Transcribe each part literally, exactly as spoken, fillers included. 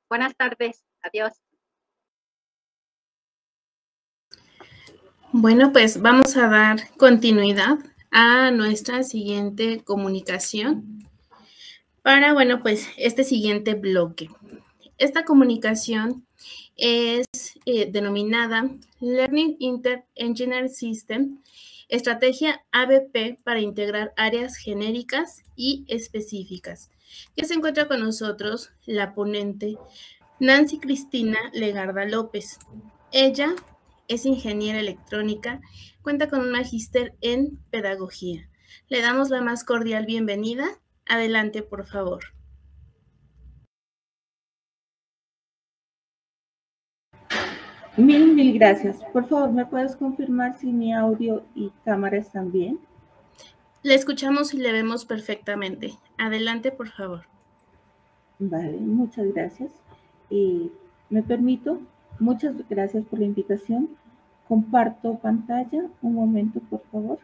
Buenas tardes. Adiós. Bueno, pues vamos a dar continuidad a nuestra siguiente comunicación para, bueno, pues este siguiente bloque. Esta comunicación es eh, denominada Learning Inter-Engineering System, estrategia A B P para integrar áreas genéricas y específicas. Que se encuentra con nosotros la ponente Nancy Cristina Legarda López. Ella es ingeniera electrónica, cuenta con un magíster en pedagogía. Le damos la más cordial bienvenida. Adelante, por favor. Mil, mil gracias. Por favor, ¿me puedes confirmar si mi audio y cámara están bien? Le escuchamos y le vemos perfectamente. Adelante, por favor. Vale, muchas gracias. Eh, ¿Me permito? Muchas gracias por la invitación. Comparto pantalla. Un momento, por favor.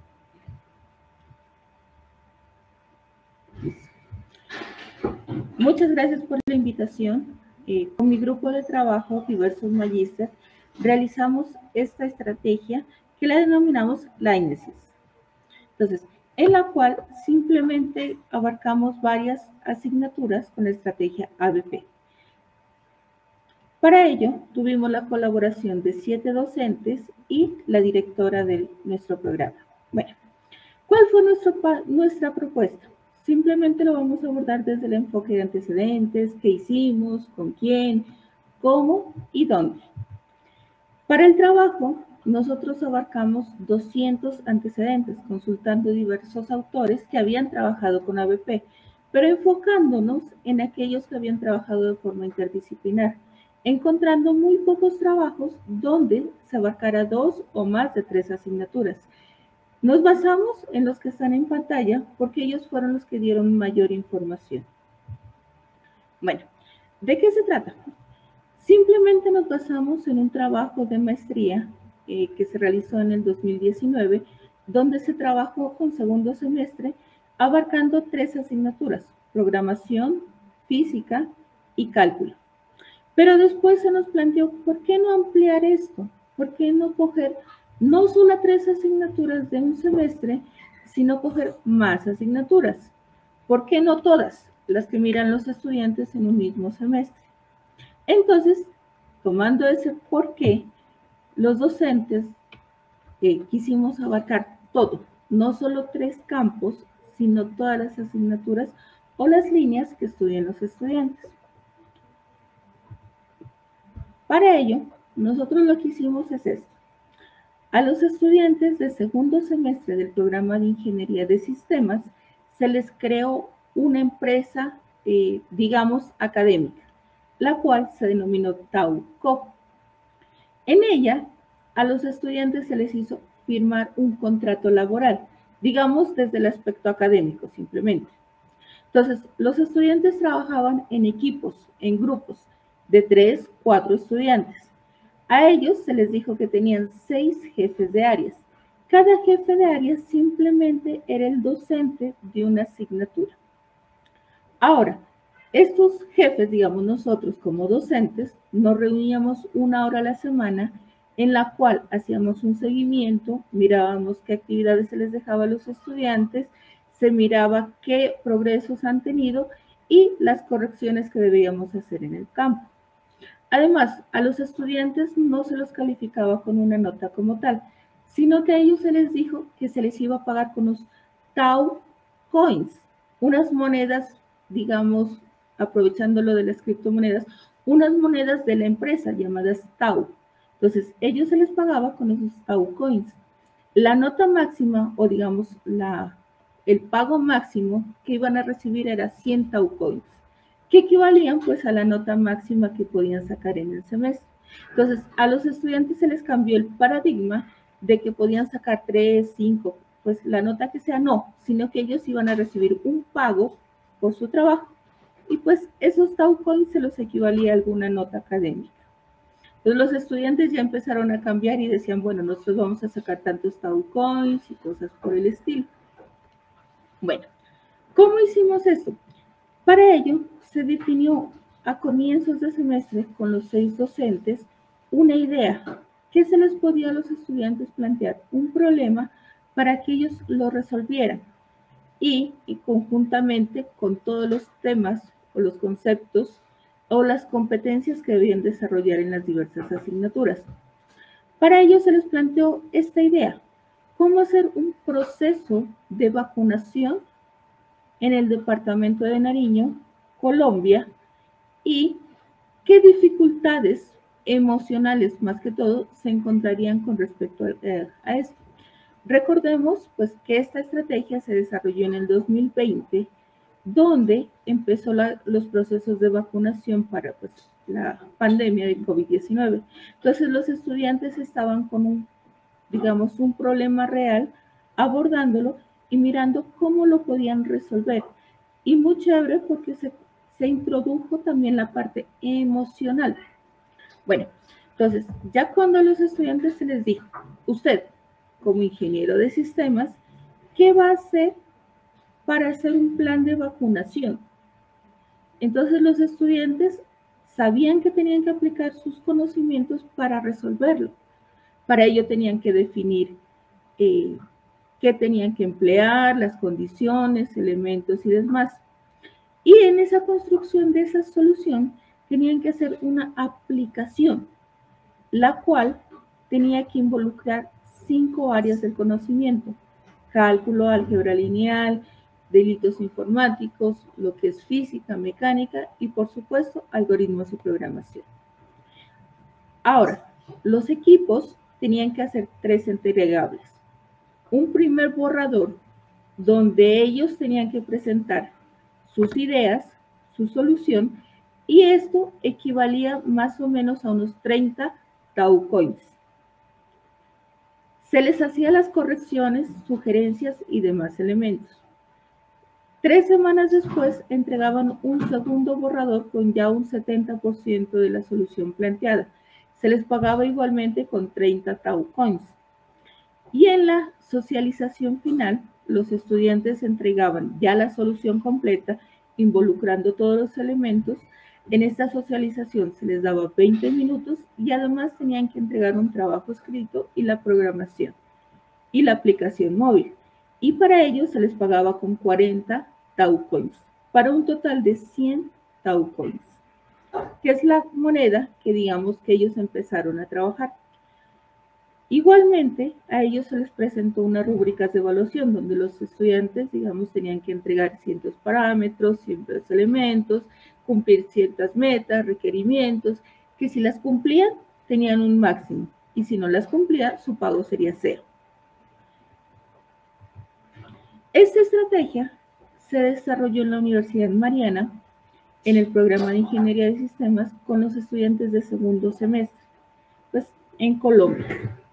Muchas gracias por la invitación. Eh, con mi grupo de trabajo, Diversos Magíster, realizamos esta estrategia que la denominamos Linesis. Entonces, en la cual simplemente abarcamos varias asignaturas con la estrategia A B P. Para ello, tuvimos la colaboración de siete docentes y la directora de nuestro programa. Bueno, ¿cuál fue nuestro, nuestra propuesta? Simplemente lo vamos a abordar desde el enfoque de antecedentes, qué hicimos, con quién, cómo y dónde. Para el trabajo, nosotros abarcamos doscientos antecedentes, consultando diversos autores que habían trabajado con A B P, pero enfocándonos en aquellos que habían trabajado de forma interdisciplinar, encontrando muy pocos trabajos donde se abarcara dos o más de tres asignaturas. Nos basamos en los que están en pantalla porque ellos fueron los que dieron mayor información. Bueno, ¿de qué se trata? Simplemente nos basamos en un trabajo de maestría eh, que se realizó en el dos mil diecinueve, donde se trabajó con segundo semestre abarcando tres asignaturas: programación, física y cálculo. Pero después se nos planteó, ¿por qué no ampliar esto? ¿Por qué no coger no solo tres asignaturas de un semestre, sino coger más asignaturas? ¿Por qué no todas las que miran los estudiantes en un mismo semestre? Entonces, tomando ese por qué, los docentes eh, quisimos abarcar todo, no solo tres campos, sino todas las asignaturas o las líneas que estudian los estudiantes. Para ello, nosotros lo que hicimos es esto. A los estudiantes de segundo semestre del programa de Ingeniería de Sistemas se les creó una empresa, eh, digamos, académica, la cual se denominó TAUCO. En ella, a los estudiantes se les hizo firmar un contrato laboral, digamos desde el aspecto académico simplemente. Entonces, los estudiantes trabajaban en equipos, en grupos de tres, cuatro estudiantes. A ellos se les dijo que tenían seis jefes de áreas. Cada jefe de área simplemente era el docente de una asignatura. Ahora, estos jefes, digamos nosotros como docentes, nos reuníamos una hora a la semana en la cual hacíamos un seguimiento, mirábamos qué actividades se les dejaba a los estudiantes, se miraba qué progresos han tenido y las correcciones que debíamos hacer en el campo. Además, a los estudiantes no se los calificaba con una nota como tal, sino que a ellos se les dijo que se les iba a pagar con los Tau Coins, unas monedas, digamos, aprovechando lo de las criptomonedas, unas monedas de la empresa llamadas Tau. Entonces, ellos se les pagaba con esos Tau Coins. La nota máxima, o digamos, la, el pago máximo que iban a recibir era cien Tau Coins, que equivalían pues a la nota máxima que podían sacar en el semestre. Entonces, a los estudiantes se les cambió el paradigma de que podían sacar tres, cinco, pues la nota que sea no, sino que ellos iban a recibir un pago por su trabajo. Y pues esos Tau Coins se los equivalía a alguna nota académica. Entonces los estudiantes ya empezaron a cambiar y decían, bueno, nosotros vamos a sacar tantos Tau Coins y cosas por el estilo. Bueno, ¿cómo hicimos esto? Para ello se definió a comienzos de semestre con los seis docentes una idea que se les podía a los estudiantes plantear un problema para que ellos lo resolvieran y, y conjuntamente con todos los temas o los conceptos o las competencias que debían desarrollar en las diversas asignaturas. Para ello se les planteó esta idea: cómo hacer un proceso de vacunación en el departamento de Nariño, Colombia, y qué dificultades emocionales, más que todo, se encontrarían con respecto a, eh, a esto. Recordemos pues que esta estrategia se desarrolló en el dos mil veinte, donde empezó la, los procesos de vacunación para pues, la pandemia de COVID diecinueve. Entonces los estudiantes estaban con un, digamos, un problema real, abordándolo y mirando cómo lo podían resolver. Y muy chévere porque se, se introdujo también la parte emocional. Bueno, entonces, ya cuando a los estudiantes se les dijo, usted, como ingeniero de sistemas, ¿qué va a hacer para hacer un plan de vacunación? Entonces, los estudiantes sabían que tenían que aplicar sus conocimientos para resolverlo. Para ello tenían que definir eh, qué tenían que emplear, las condiciones, elementos y demás. Y en esa construcción de esa solución tenían que hacer una aplicación, la cual tenía que involucrar cinco áreas del conocimiento: cálculo, álgebra lineal, delitos informáticos, lo que es física, mecánica y, por supuesto, algoritmos y programación. Ahora, los equipos tenían que hacer tres entregables. Un primer borrador donde ellos tenían que presentar sus ideas, su solución, y esto equivalía más o menos a unos treinta Tau Coins. Se les hacía las correcciones, sugerencias y demás elementos. Tres semanas después entregaban un segundo borrador con ya un setenta por ciento de la solución planteada. Se les pagaba igualmente con treinta Tau Coins. Y en la socialización final, los estudiantes entregaban ya la solución completa, involucrando todos los elementos. En esta socialización se les daba veinte minutos y además tenían que entregar un trabajo escrito y la programación y la aplicación móvil. Y para ello se les pagaba con cuarenta Tau Coins, para un total de cien Tau Coins, que es la moneda que digamos que ellos empezaron a trabajar. Igualmente, a ellos se les presentó unas rúbricas de evaluación donde los estudiantes, digamos, tenían que entregar ciertos parámetros, ciertos elementos, cumplir ciertas metas, requerimientos, que si las cumplían, tenían un máximo, y si no las cumplían, su pago sería cero. Esta estrategia se desarrolló en la Universidad Mariana, en el programa de Ingeniería de Sistemas, con los estudiantes de segundo semestre, pues en Colombia.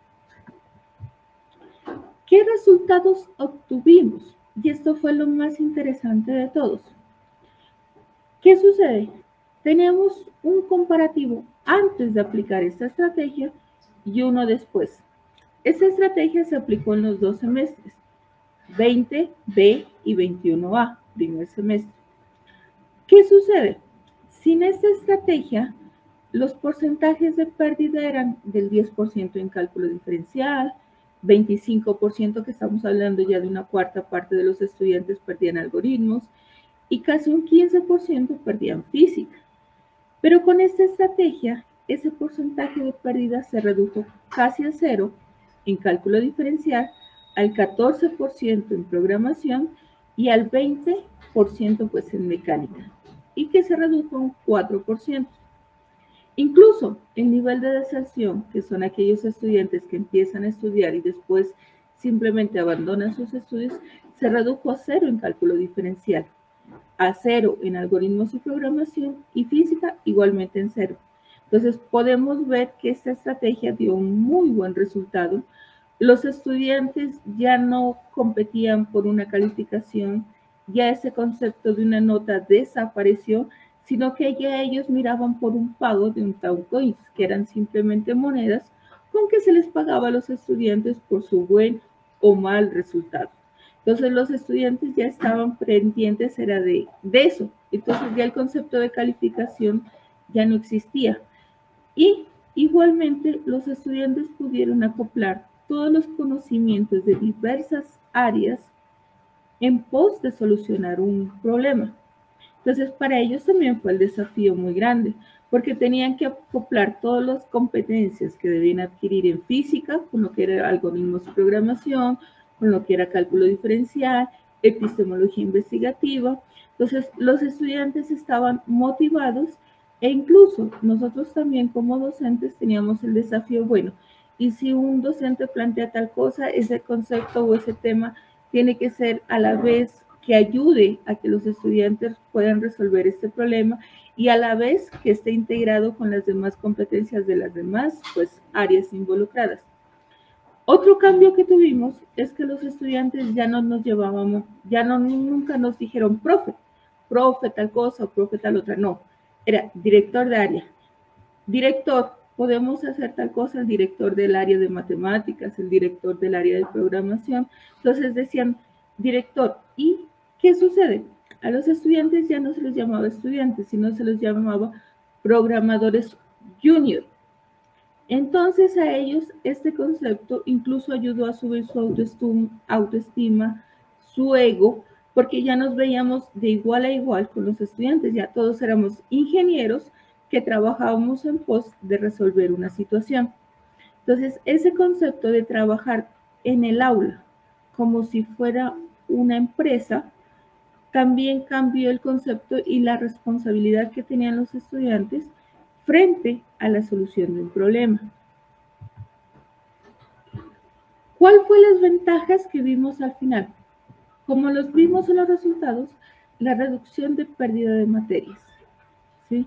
¿Qué resultados obtuvimos? Y esto fue lo más interesante de todos. ¿Qué sucede? Tenemos un comparativo antes de aplicar esta estrategia y uno después. Esta estrategia se aplicó en los dos semestres, veinte B y veintiuno A, primer semestre. ¿Qué sucede? Sin esta estrategia, los porcentajes de pérdida eran del diez por ciento en cálculo diferencial, veinticinco por ciento, que estamos hablando ya de una cuarta parte de los estudiantes perdían algoritmos, y casi un quince por ciento perdían física. Pero con esta estrategia, ese porcentaje de pérdida se redujo casi a cero en cálculo diferencial, al catorce por ciento en programación y al veinte por ciento pues en mecánica, y que se redujo a un cuatro por ciento. Incluso el nivel de deserción, que son aquellos estudiantes que empiezan a estudiar y después simplemente abandonan sus estudios, se redujo a cero en cálculo diferencial, a cero en algoritmos y programación, y física igualmente en cero. Entonces podemos ver que esta estrategia dio un muy buen resultado. Los estudiantes ya no competían por una calificación, ya ese concepto de una nota desapareció, sino que ya ellos miraban por un pago de un Tau Coins, que eran simplemente monedas con que se les pagaba a los estudiantes por su buen o mal resultado. Entonces los estudiantes ya estaban pendientes, era de, de eso, Entonces ya el concepto de calificación ya no existía. Y igualmente los estudiantes pudieron acoplar todos los conocimientos de diversas áreas en pos de solucionar un problema. Entonces para ellos también fue el desafío muy grande, porque tenían que acoplar todas las competencias que debían adquirir en física, con lo que era algoritmos de programación, con lo que era cálculo diferencial, epistemología investigativa. Entonces los estudiantes estaban motivados e incluso nosotros también como docentes teníamos el desafío, bueno, y si un docente plantea tal cosa, ese concepto o ese tema tiene que ser a la vez que ayude a que los estudiantes puedan resolver este problema y a la vez que esté integrado con las demás competencias de las demás pues, áreas involucradas. Otro cambio que tuvimos es que los estudiantes ya no nos llevábamos, ya no, nunca nos dijeron profe, profe tal cosa o profe tal otra, no, era director de área. Director, podemos hacer tal cosa, el director del área de matemáticas, el director del área de programación. Entonces decían, director, ¿y qué sucede? A los estudiantes ya no se les llamaba estudiantes, sino se les llamaba programadores junior. Entonces a ellos este concepto incluso ayudó a subir su autoestima, autoestima, su ego, porque ya nos veíamos de igual a igual con los estudiantes, ya todos éramos ingenieros que trabajábamos en pos de resolver una situación. Entonces ese concepto de trabajar en el aula como si fuera una empresa, también cambió el concepto y la responsabilidad que tenían los estudiantes frente a la solución de un problema. ¿Cuál fue las ventajas que vimos al final? Como los vimos en los resultados, la reducción de pérdida de materias. ¿Sí?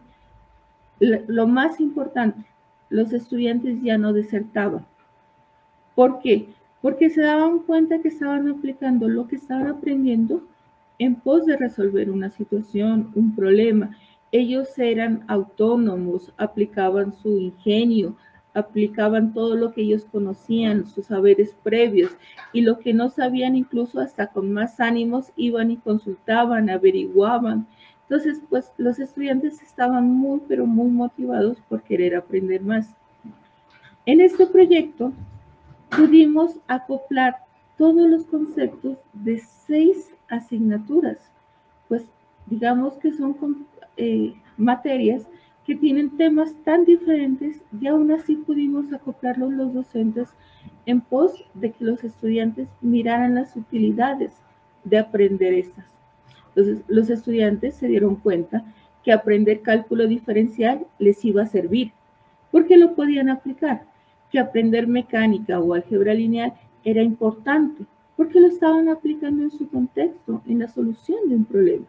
Lo más importante, los estudiantes ya no desertaban. ¿Por qué? Porque se daban cuenta que estaban aplicando lo que estaban aprendiendo en pos de resolver una situación, un problema. Ellos eran autónomos, aplicaban su ingenio, aplicaban todo lo que ellos conocían, sus saberes previos, y lo que no sabían incluso hasta con más ánimos iban y consultaban, averiguaban. Entonces, pues los estudiantes estaban muy, pero muy motivados por querer aprender más. En este proyecto pudimos acoplar todos los conceptos de seis asignaturas, pues digamos que son eh, materias que tienen temas tan diferentes y aún así pudimos acoplarlos los docentes en pos de que los estudiantes miraran las utilidades de aprender estas. Entonces, los estudiantes se dieron cuenta que aprender cálculo diferencial les iba a servir, porque lo podían aplicar, que aprender mecánica o álgebra lineal era importante, porque lo estaban aplicando en su contexto, en la solución de un problema.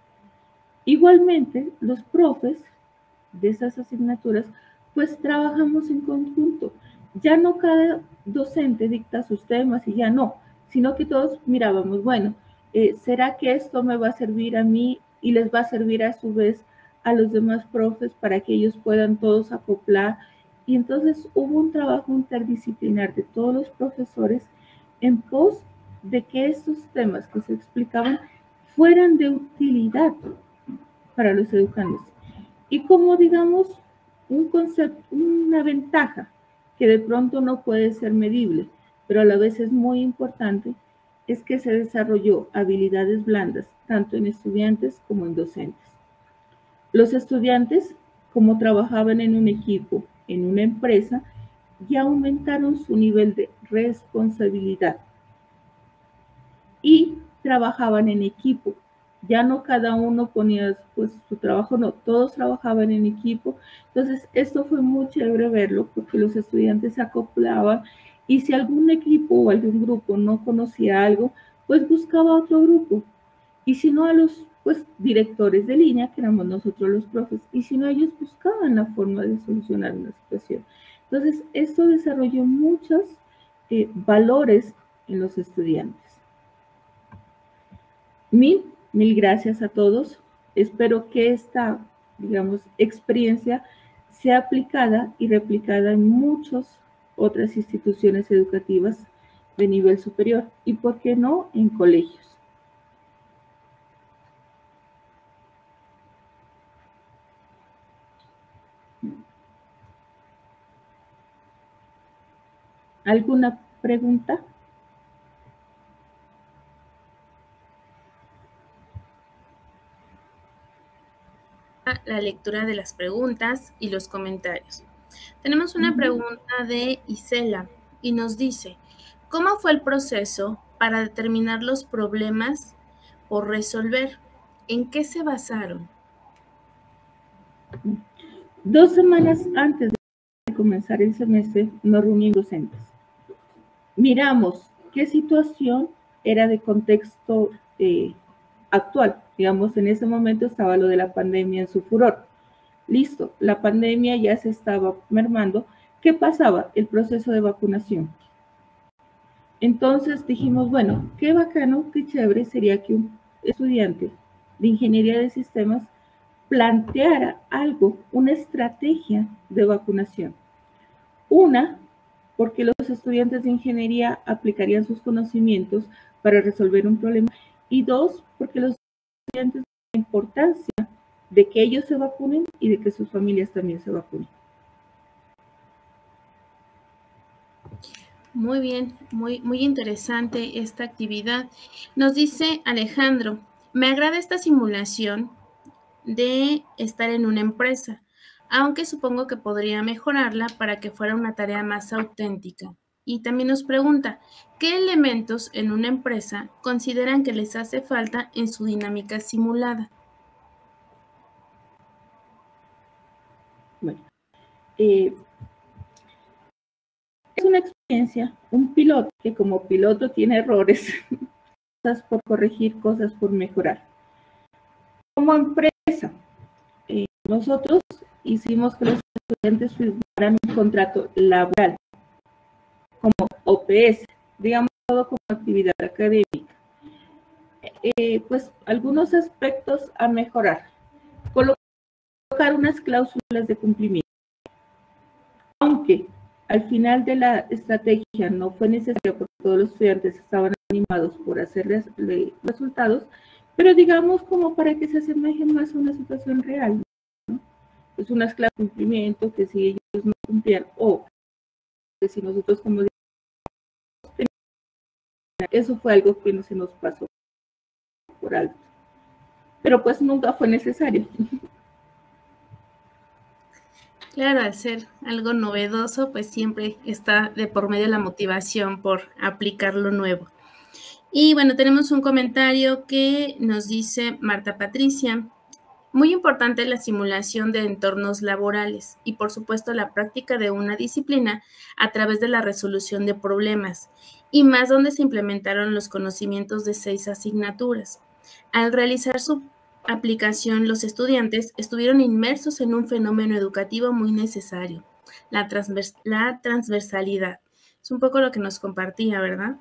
Igualmente, los profes de esas asignaturas, pues trabajamos en conjunto. Ya no cada docente dicta sus temas y ya no, sino que todos mirábamos, bueno, eh, ¿será que esto me va a servir a mí y les va a servir a su vez a los demás profes para que ellos puedan todos acoplar? Y entonces hubo un trabajo interdisciplinar de todos los profesores en pos de que estos temas que se explicaban fueran de utilidad para los educandos. Y como digamos, un concepto, una ventaja que de pronto no puede ser medible, pero a la vez es muy importante, es que se desarrolló habilidades blandas, tanto en estudiantes como en docentes. Los estudiantes, como trabajaban en un equipo, en una empresa, ya aumentaron su nivel de responsabilidad y trabajaban en equipo. Ya no cada uno ponía pues, su trabajo, no, todos trabajaban en equipo. Entonces, esto fue muy chévere verlo porque los estudiantes se acoplaban y si algún equipo o algún grupo no conocía algo, pues buscaba otro grupo. Y si no, a los pues, directores de línea, que éramos nosotros los profes, y si no, ellos buscaban la forma de solucionar una situación. Entonces, esto desarrolló muchos eh, valores en los estudiantes. Mil, mil gracias a todos. Espero que esta, digamos, experiencia sea aplicada y replicada en muchas otras instituciones educativas de nivel superior y, ¿por qué no?, en colegios. ¿Alguna pregunta? La lectura de las preguntas y los comentarios. Tenemos una pregunta de Isela y nos dice, ¿cómo fue el proceso para determinar los problemas por resolver? ¿En qué se basaron? Dos semanas antes de comenzar el semestre nos reunimos docentes. Miramos qué situación era de contexto eh, actual. Digamos, en ese momento estaba lo de la pandemia en su furor. Listo, la pandemia ya se estaba mermando. ¿Qué pasaba? El proceso de vacunación. Entonces dijimos, bueno, qué bacano, qué chévere sería que un estudiante de ingeniería de sistemas planteara algo, una estrategia de vacunación. Una, porque los estudiantes de ingeniería aplicarían sus conocimientos para resolver un problema. Y dos, porque los estudiantes la importancia de que ellos se vacunen y de que sus familias también se vacunen. Muy bien, muy, muy interesante esta actividad. Nos dice Alejandro, me agrada esta simulación de estar en una empresa, aunque supongo que podría mejorarla para que fuera una tarea más auténtica. Y también nos pregunta, ¿qué elementos en una empresa consideran que les hace falta en su dinámica simulada? Bueno, eh, es una experiencia, un piloto que como piloto tiene errores, cosas por corregir, cosas por mejorar. Como empresa, eh, nosotros hicimos que los estudiantes firmaran un contrato laboral como O P S, digamos todo como actividad académica. Eh, pues algunos aspectos a mejorar. Colocar unas cláusulas de cumplimiento. Aunque al final de la estrategia no fue necesario porque todos los estudiantes estaban animados por hacer resultados, pero digamos como para que se asemejen más a una situación real, ¿no? Pues unas cláusulas de cumplimiento que si ellos no cumplían o que si nosotros como eso fue algo que no se nos pasó por alto, pero pues nunca fue necesario. Claro, al ser algo novedoso, pues siempre está de por medio la motivación por aplicar lo nuevo. Y bueno, tenemos un comentario que nos dice Marta Patricia. Muy importante la simulación de entornos laborales y, por supuesto, la práctica de una disciplina a través de la resolución de problemas, y más donde se implementaron los conocimientos de seis asignaturas. Al realizar su aplicación, los estudiantes estuvieron inmersos en un fenómeno educativo muy necesario, la, transvers la transversalidad. Es un poco lo que nos compartía, ¿verdad?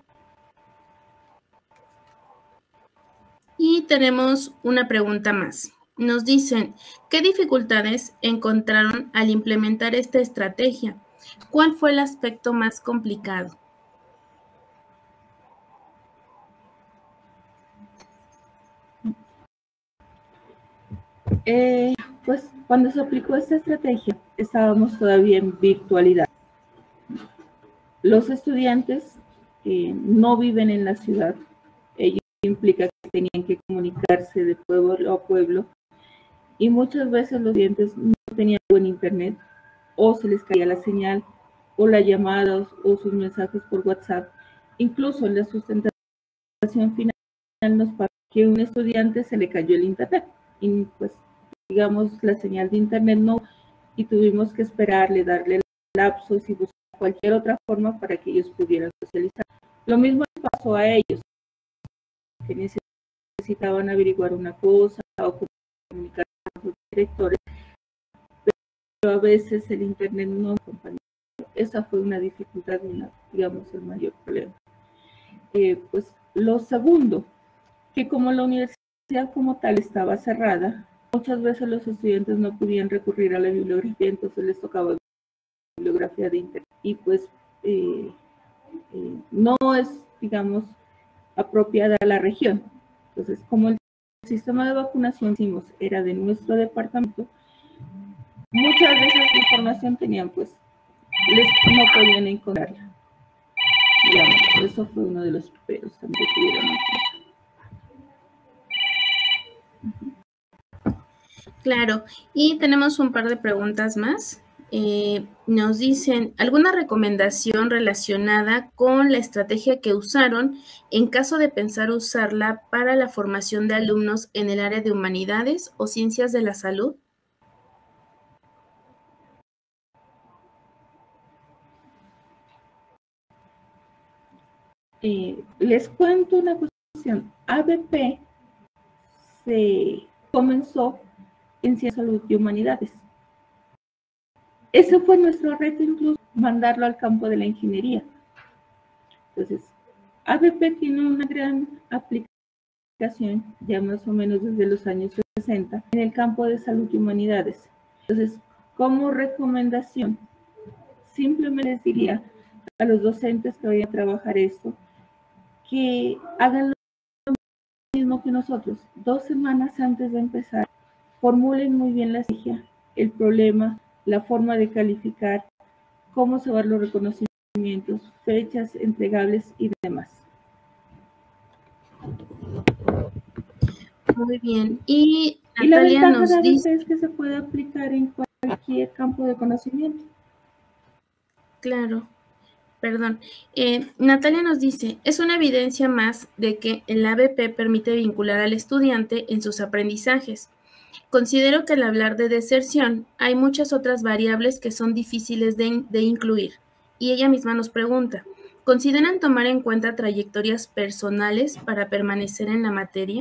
Y tenemos una pregunta más. Nos dicen, ¿qué dificultades encontraron al implementar esta estrategia? ¿Cuál fue el aspecto más complicado? Eh, pues cuando se aplicó esta estrategia, estábamos todavía en virtualidad. Los estudiantes eh, no viven en la ciudad. Ello implica que tenían que comunicarse de pueblo a pueblo y muchas veces los estudiantes no tenían buen internet o se les caía la señal o las llamadas o sus mensajes por WhatsApp. Incluso en la sustentación final nos pasó que a un estudiante se le cayó el internet y pues digamos la señal de internet no, y tuvimos que esperarle, darle lapsos y buscar cualquier otra forma para que ellos pudieran socializar. Lo mismo pasó a ellos, que necesitaban averiguar una cosa o comunicar con los directores, pero a veces el internet no acompañó. Esa fue una dificultad, una, digamos, el mayor problema. Eh, pues lo segundo, que como la universidad como tal estaba cerrada, muchas veces los estudiantes no podían recurrir a la bibliografía, entonces les tocaba bibliografía de internet. Y pues eh, eh, no es, digamos, apropiada a la región. Entonces, como el sistema de vacunación hicimos era de nuestro departamento, muchas de esas información tenían, pues, les, no podían encontrarla. Digamos, eso fue uno de los peros también que tuvieron en cuenta. Claro, y tenemos un par de preguntas más. Eh, nos dicen, ¿alguna recomendación relacionada con la estrategia que usaron en caso de pensar usarla para la formación de alumnos en el área de humanidades o ciencias de la salud? Eh, les cuento una cuestión. A B P se comenzó en Ciencias, Salud y Humanidades. Ese fue nuestro reto, incluso mandarlo al campo de la ingeniería. Entonces, A B P tiene una gran aplicación, ya más o menos desde los años sesenta, en el campo de salud y humanidades. Entonces, como recomendación, simplemente les diría a los docentes que vayan a trabajar esto, que hagan lo mismo que nosotros. Dos semanas antes de empezar, formulen muy bien la estrategia, el problema, la forma de calificar, cómo se van los reconocimientos, fechas entregables y demás. Muy bien. Y Y la Natalia ventaja nos de A B P dice... es que se puede aplicar en cualquier campo de conocimiento. Claro. Perdón, eh, Natalia nos dice, es una evidencia más de que el A B P permite vincular al estudiante en sus aprendizajes. Considero que al hablar de deserción hay muchas otras variables que son difíciles de, de incluir. Y ella misma nos pregunta, ¿consideran tomar en cuenta trayectorias personales para permanecer en la materia?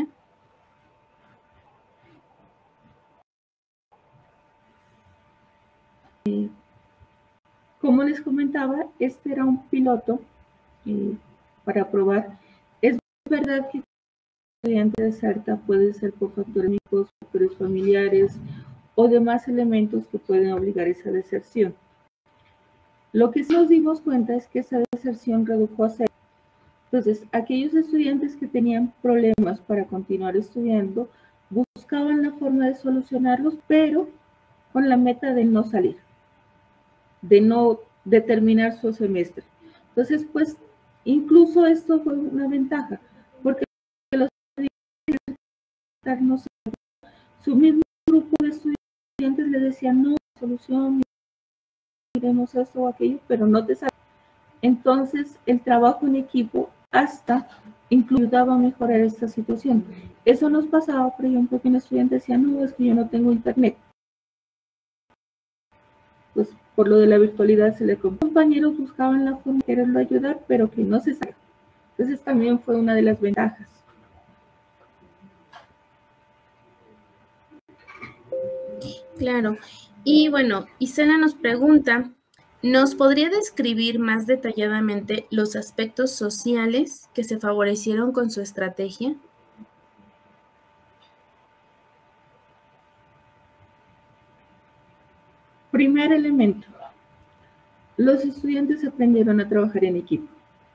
Eh, como les comentaba, este era un piloto eh, para probar. Es verdad que el estudiante deserta puede ser por factores médicos, factores familiares o demás elementos que pueden obligar a esa deserción. Lo que sí nos dimos cuenta es que esa deserción redujo a cero. Entonces, aquellos estudiantes que tenían problemas para continuar estudiando buscaban la forma de solucionarlos, pero con la meta de no salir, de no determinar su semestre. Entonces, pues, incluso esto fue una ventaja, porque los estudiantes, su mismo grupo de estudiantes le decían, no, solución, miremos esto o aquello, pero no te sale. Entonces, el trabajo en equipo hasta incluyaba a mejorar esta situación. Eso nos pasaba, por ejemplo, que un estudiante decía, no, es que yo no tengo internet. Pues por lo de la virtualidad se le compró. Los compañeros buscaban la forma de quererlo ayudar, pero que no se salga. Entonces también fue una de las ventajas. Claro. Y bueno, Isela nos pregunta, ¿nos podría describir más detalladamente los aspectos sociales que se favorecieron con su estrategia? Primer elemento, los estudiantes aprendieron a trabajar en equipo.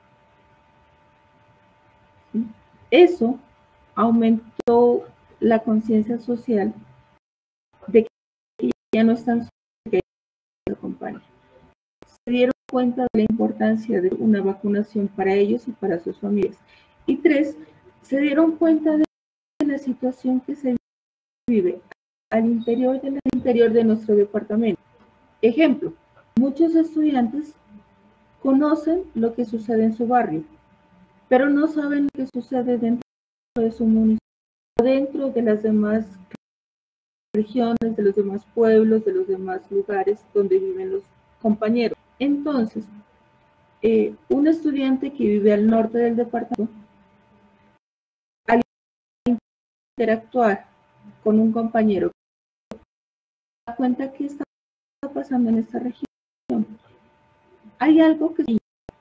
Eso aumentó la conciencia social de que ya no están solos, que se acompañan. Se dieron cuenta de la importancia de una vacunación para ellos y para sus familias. Y tres, se dieron cuenta de la situación que se vive al interior del interior de nuestro departamento. Ejemplo, muchos estudiantes conocen lo que sucede en su barrio, pero no saben lo que sucede dentro de su municipio, dentro de las demás regiones, de los demás pueblos, de los demás lugares donde viven los compañeros. Entonces, eh, un estudiante que vive al norte del departamento, al interactuar con un compañero, se da cuenta que está pasando en esta región. Hay algo que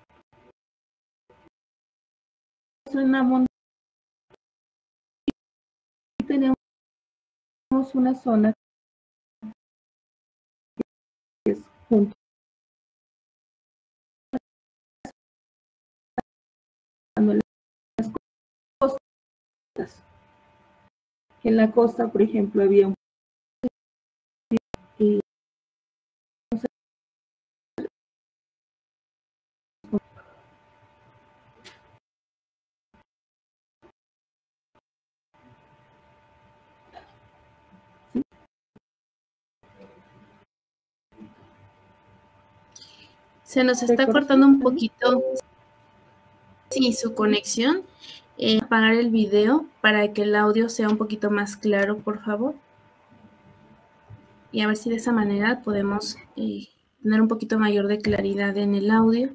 es una montaña y tenemos una zona que es junto a las costas. Que en la costa, por ejemplo, había un Se nos está cortando un poquito, sí, su conexión. Eh, apagar el video para que el audio sea un poquito más claro, por favor. Y a ver si de esa manera podemos eh, tener un poquito mayor de claridad en el audio.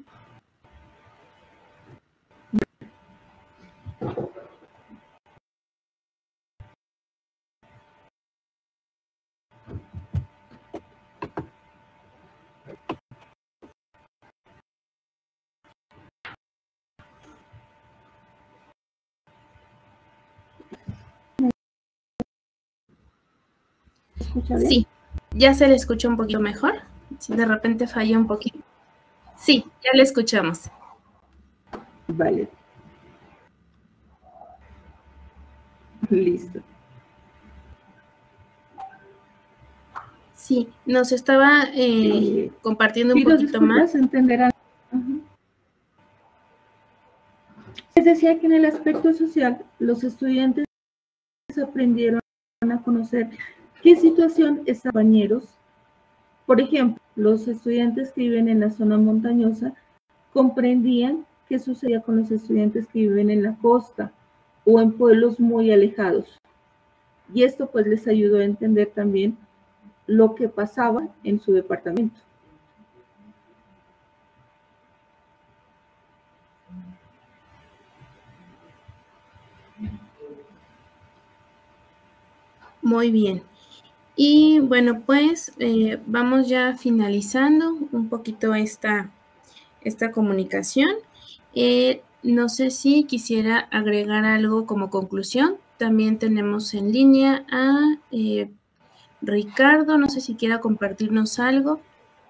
¿Escucha bien? Sí, ya se le escucha un poquito mejor. Si de repente falla un poquito. Sí, ya le escuchamos. Vale. Listo. Sí, nos estaba eh, eh, compartiendo un poquito más. Entenderán. Uh-huh. Les decía que en el aspecto social, los estudiantes aprendieron a conocer qué situación es compañeros. Por ejemplo, los estudiantes que viven en la zona montañosa comprendían qué sucedía con los estudiantes que viven en la costa o en pueblos muy alejados. Y esto pues les ayudó a entender también lo que pasaba en su departamento. Muy bien. Y bueno, pues eh, vamos ya finalizando un poquito esta, esta comunicación. Eh, no sé si quisiera agregar algo como conclusión. También tenemos en línea a eh, Ricardo. No sé si quiera compartirnos algo.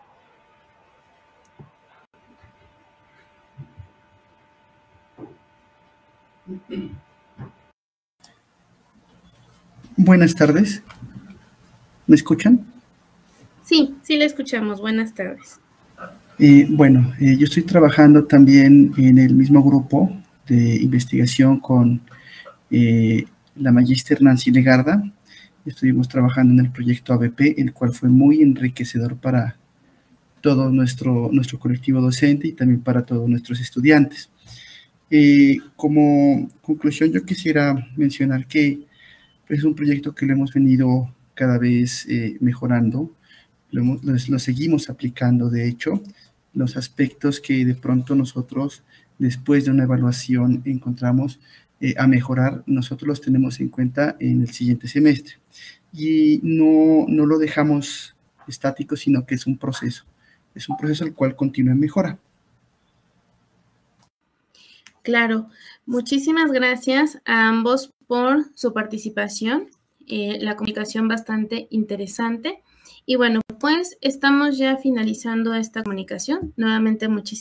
Buenas tardes. ¿Me escuchan? Sí, sí le escuchamos. Buenas tardes. Eh, bueno, eh, yo estoy trabajando también en el mismo grupo de investigación con eh, la magíster Nancy Legarda. Estuvimos trabajando en el proyecto A B P, el cual fue muy enriquecedor para todo nuestro, nuestro colectivo docente y también para todos nuestros estudiantes. Eh, como conclusión, yo quisiera mencionar que es un proyecto que lo hemos venido cada vez eh, mejorando, lo, hemos, lo, lo seguimos aplicando, de hecho, los aspectos que de pronto nosotros, después de una evaluación, encontramos eh, a mejorar, nosotros los tenemos en cuenta en el siguiente semestre. Y no, no lo dejamos estático, sino que es un proceso. Es un proceso el cual continúa en mejora. Claro, muchísimas gracias a ambos por su participación, eh, la comunicación bastante interesante. Y bueno, pues estamos ya finalizando esta comunicación. Nuevamente, muchísimas